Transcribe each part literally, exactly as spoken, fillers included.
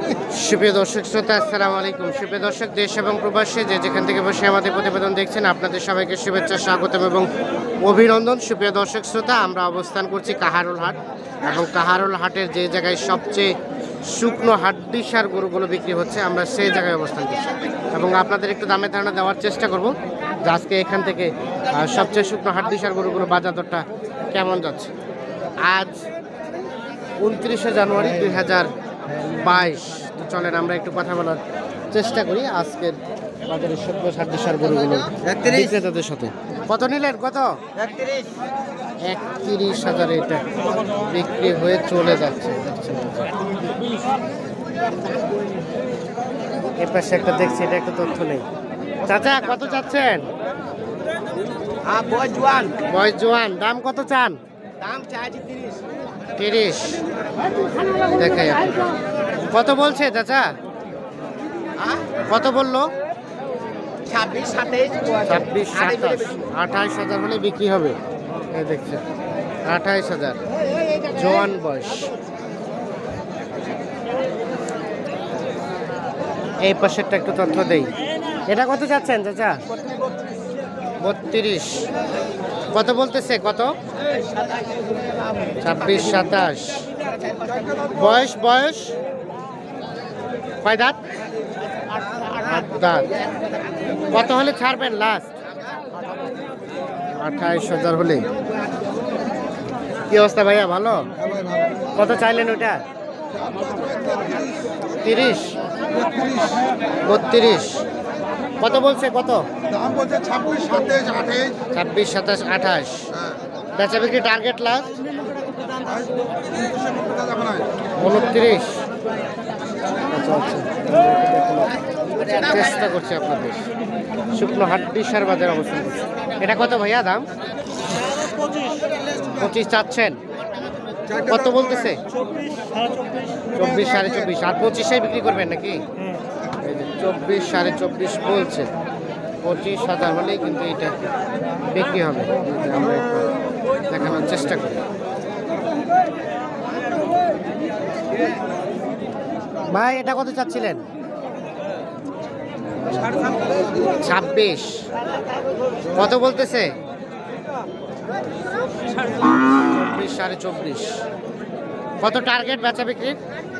সুপ্রিয় দর্শক শ্রোতা, আসসালামু আলাইকুম। সুপ্রিয় দর্শক, দেশ এবং প্রবাসে যে যেখান থেকে বসে আমাদের প্রতিবেদন দেখছেন, আপনাদের সবাইকে শুভেচ্ছা, স্বাগতম এবং অভিনন্দন। সুপ্রিয় দর্শক শ্রোতা, আমরা অবস্থান করছি কাহারোল হাট, এবং কাহারোল হাটের যে জায়গায় সবচেয়ে শুকনো হাড্ডিসার গরুগুলো বিক্রি হচ্ছে, আমরা সেই জায়গায় অবস্থান করছি এবং আপনাদের একটু দামের ধারণা দেওয়ার চেষ্টা করব যে আজকে এখান থেকে সবচেয়ে শুকনো হাড্ডিসার গরুগুলো বাজার দরটা কেমন যাচ্ছে। আজ উনত্রিশে জানুয়ারি দুই হাজার বাইশ। তো চলেন আমরা একটু কথা বলার চেষ্টা করি আজকের বাজারের শুকনো হাড্ডিসার গরুগুলো বিক্রেতাদের সাথে। কত নিলেন? কত? একত্রিশ হাজার এটা বিক্রি হয়ে চলে যাচ্ছে। এর পাশে একটা দেখছি, এটা একটা তথ্য নেই। চাচা কত চাচ্ছেন? বয়স জোয়ান। দাম কত চান? তিরিশ। দেখাই কত বলছে চাচা? কত বললো? ছাব্বিশ সাতাইশ ছাব্বিশ সাতাশ আঠাইশ হাজার হলে বিক্রি হবে। এই দেখছেন, আঠাইশ হাজার জোয়ান বয়স। এই পাশেরটা একটু তথ্য দেই। এটা কত যাচ্ছেন চাচা? বত্রিশ। কত বলতেছে? কত? ছাব্বিশ সাতাশ। বয়স বয়স কয় দাঁত? আট দাঁত। কত হলে ছাড়বেন লাস্ট? আঠাইশ হাজার হলে। কি অবস্থা ভাইয়া, ভালো? কত চাইলেন ওটা? তিরিশ। বত্রিশ। কত বলছে? কত দাম বলছে? ছাব্বিশ সাতাইশ আঠাইশ। ছাব্বিশ সাতাশ আঠাশ। বেচা বিক্রি টার্গেট লাস্ট উনত্রিশ। আচ্ছা আচ্ছা, চেষ্টা করছি আপনাদের শুকনো হাড্ডিসার বাজার অবস্থান করছি। এটা কত ভাইয়া দাম? পঁচিশ চাচ্ছেন। কত বলতেছে? চব্বিশ সাড়ে চব্বিশ। আর পঁচিশে বিক্রি করবেন নাকি? চব্বিশ সাড়ে চব্বিশ বলছে। পঁচিশ হাজার হলেই কিন্তু এটা বিক্রি হবে। আমরা একটু দেখানোর চেষ্টা করি। ভাই এটা কত চাচ্ছিলেন? ছাব্বিশ। কত বলতেছে? চব্বিশ সাড়ে চব্বিশ। কত টার্গেট বেচা বিক্রির?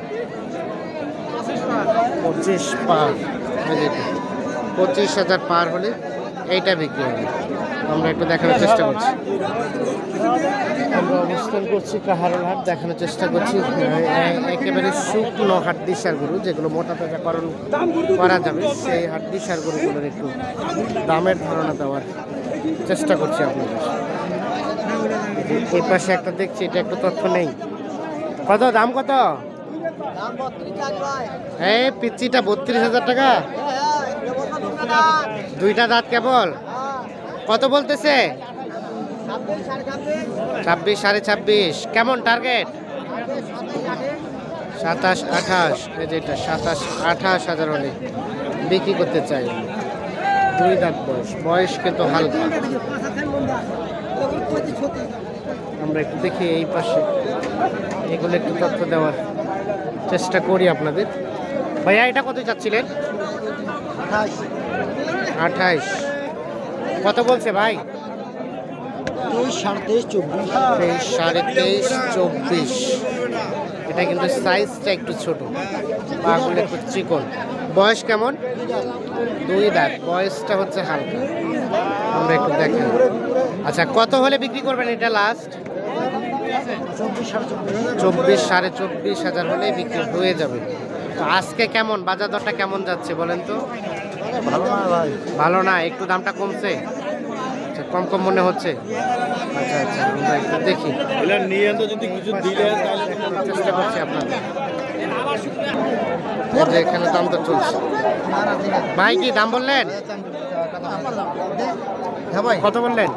পঁচিশ পার। পঁচিশ হাজার পার হলে এইটা বিক্রি হবে। আমরা একটু দেখানোর চেষ্টা করছি। আমরা অবস্থান করছি কাহারোল হাট, দেখানোর চেষ্টা করছি একেবারে শুকনো হাড্ডিসার গরু, যেগুলো মোটা তাজাকরণ করা যাবে, সেই হাড্ডিসার গরুগুলোর একটু দামের ধারণা দেওয়ার চেষ্টা করছি আপনাদের। এই পাশে একটা দেখছি, এটা একটু তথ্য নেই। কত দাম? কত? এই পিচ্চিটা বত্রিশ হাজার টাকা। দুইটা দাঁত কেবল। কত বলতেছে? ছাব্বিশ সাড়ে ছাব্বিশ। কেমন টার্গেট? সাতাশ আঠাশ। এই যেটা সাতাশ আঠাশ হাজার হলে বিক্রি করতে চাই। দুই দাঁত বয়স, বয়স কিন্তু হালকা। আমরা একটু দেখি এই পাশে, এগুলো একটু তথ্য দেওয়ার চেষ্টা করি আপনাদের। ভাইয়া এটা কত চাচ্ছিলেন? আঠাইশ। কত বলছে ভাই? তেইশ সাড়ে তেইশ চব্বিশ। তেইশ সাড়ে তেইশ চব্বিশ। এটা কিন্তু সাইজটা একটু ছোট, পাগুলো একটু চিকন। বয়স কেমন? দুই দাঁত। বয়সটা হচ্ছে হালকা। আমরা একটু দেখেন। আচ্ছা, কত হলে বিক্রি করবেন এটা লাস্ট? চব্বিশ সাড়ে চব্বিশ হাজার হলে বিক্রি হয়ে যাবে। তো আজকে কেমন বাজার দরটা কেমন যাচ্ছে বলেন তো? ভালো না ভাই, ভালো না, একটু দামটা কমছে। আচ্ছা, কম কম মনে হচ্ছে। আচ্ছা আচ্ছা, আমরা একটু দেখি। চেষ্টা করছি আপনাদের। এখানে দাম তো চলছে। ভাই কি দাম বললেন? হ্যাঁ ভাই, কত বললেন?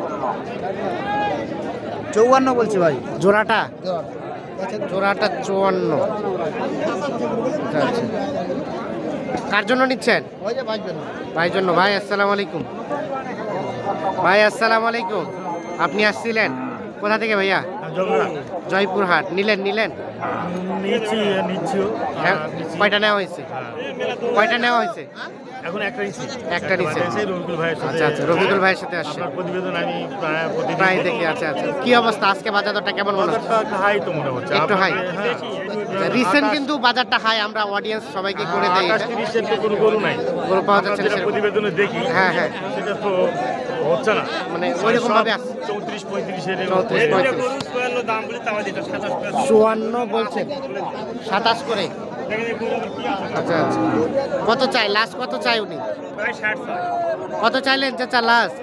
চৌয়ান্ন বলছি ভাই। জোড়াটা? জোড়াটা চুয়ান্ন। আচ্ছা আচ্ছা, কার জন্য নিচ্ছেন? ভাই জন্য। ভাই আসসালামু আলাইকুম। ভাই আসসালামু আলাইকুম। আপনি আসছিলেন কোথা থেকে ভাইয়া? জয়পুরহাট। নিলেন নিলেন নিচ্ছি নিচ্ছিও হ্যাঁ, কয়টা নেওয়া হয়েছে কয়টা নেওয়া হয়েছে এখন একটা নিচ্ছি একটা নিচ্ছে। সেই রবিকুল ভাইয়ের সাথে আচ্ছা আচ্ছা রফিকুল ভাইয়ের সাথে আসছে আপনার প্রতিবেদন আমি প্রায় প্রতিদিন প্রায় দেখি। আচ্ছা আচ্ছা কি অবস্থা আজকে বাজার দরটা কেমন মনে হচ্ছে? বাজারটা একটু হাই তো মনে হচ্ছে একটু হাই। হ্যাঁ রিসেন্ট কিন্তু বাজারটা হাই, আমরা অডিয়েন্স সবাইকে করে দেই আকাশ এটা। তিরিশের তো কোনো গরু নাই গরু পাওয়া আমরা যাচ্ছে না যেটা সেরকম। প্রতিবেদনে দেখি হ্যাঁ, হ্যাঁ। সেটা তো হচ্ছে না মানে ওইরকম ভাবে আসছে। চৌত্রিশ পঁয়ত্রিশের চৌত্রিশ পঁয়ত্রিশ চুয়ান্ন বলছেন সাতাশ করে। আচ্ছা আচ্ছা কত চাই লাস্ট কত চাই উনি কত চাইলেন চাচা লাস্ট?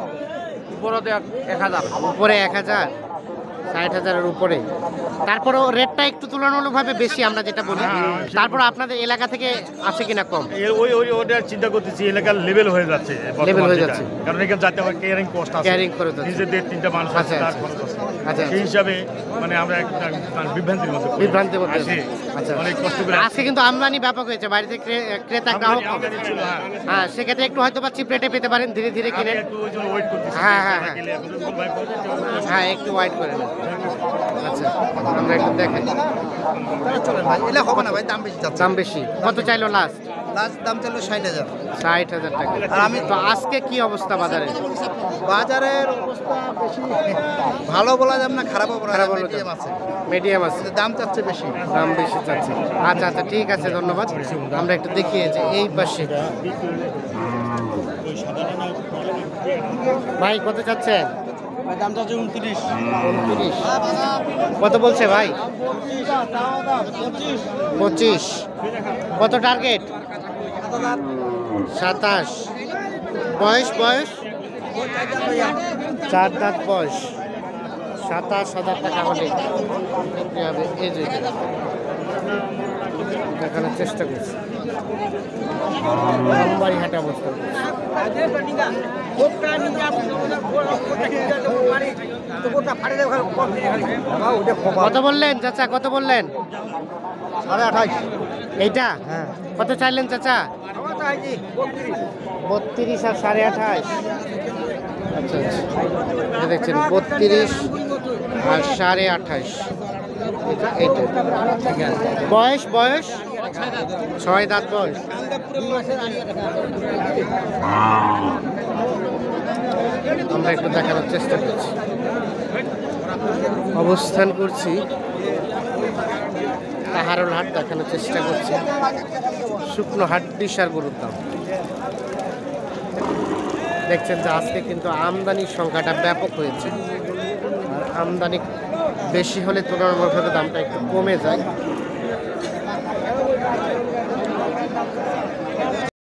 এক হাজার উপরে এক হাজার ষাট হাজারের উপরে। তারপরও রেটটা একটু তুলনামূলকভাবে বেশি আমরা যেটা বলি। তারপর আপনাদের এলাকা থেকে আসে কিনা কম? এর ওই ওই ওটা চিন্তা করতেছি এলাকার লেভেল হয়ে যাচ্ছে বর্তমান Level হয়ে যেটা। যাচ্ছে। কারণ এখানে যাতে আমার কেয়ারিং কস্ট আছে Carrying খরচ আছে। নিজেদের তিনটা মানুষ আছে আচ্ছা, তার আচ্ছা। খরচ আছে আচ্ছা, সেই হিসাবে মানে আমরা একটা একটা বিভ্রান্তির মধ্যে পড়ি। বিভ্রান্তির মধ্যে আসি, আচ্ছা অনেক কষ্ট করে আজকে কিন্তু আমদানি ব্যাপক হয়েছে, বাড়িতে ক্রে- ক্রেতা গ্রাহক কম। আমদানি ছিল, হ্যাঁ। হ্যাঁ সেক্ষেত্রে একটু হয়তো বা চিপ রেটে পেতে পারেন, ধীরে ধীরে আমি কিনেন। একটু ওই জন্য ওয়েট করতেছি হ্যাঁ, হ্যাঁ, হ্যাঁ। গেলে এখন রবিকুল ভাই বলছে যে ওই- হ্যাঁ একটু ওয়াইট করে নেন। আচ্ছা আমরা একটু দেখেন চলেন ভাই এটা হবে না ভাই, দাম বেশি যাচ্ছে। দাম বেশি। কত চাইলো লাস্ট? লাস্ট দাম চললো ষাট হাজার। ষাট হাজার টাকা। আর আমি তো আজকে কি অবস্থা বাজারে? বাজারের অবস্থা বেশি ভালো বলা যাবে না, খারাপও বলা খারাপ যাবে হলো না, medium আছে। মিডিয়াম আছে, কিন্তু দাম চাচ্ছে বেশি। দাম বেশি চাচ্ছে। আচ্ছা আচ্ছা ঠিক আছে ধন্যবাদ। আমরা একটু দেখিয়ে যে এই পাশে ভাই কত চাচ্ছেন? দাম চাচ্ছে উনত্রিশ। উনত্রিশ। কত বলছে ভাই? পঁচিশ। কত টার্গেট? সাতাশ। বয়স বয়স চার দাঁত বয়স। সাতাশ হাজার টাকা হলে বিক্রি হবে। এই যে এটা। দেখানোর চেষ্টা করছি আমবাড়ি হাটে অবস্থা কত বললেন চাচা কত বললেন? সাড়ে আঠাইশ। এইটা হ্যাঁ কত চাইলেন চাচা? বত্রিশ আর সাড়ে আঠাশ। আচ্ছা আচ্ছা এটা দেখছেন বত্রিশ আর সাড়ে আঠাশ। এইটা ঠিক আছে। বয়স বয়স ছয় দাঁত বয়স। আমরা একটু দেখানোর চেষ্টা করছি, অবস্থান করছি কাহারোল হাট, দেখানোর চেষ্টা করছি শুকনো হাট দিশার গরুর দাম। দেখছেন যে আজকে কিন্তু আমদানির সংখ্যাটা ব্যাপক হয়েছে, আর আমদানি বেশি হলে তুলনামূলকভাবে দামটা একটু কমে যায়।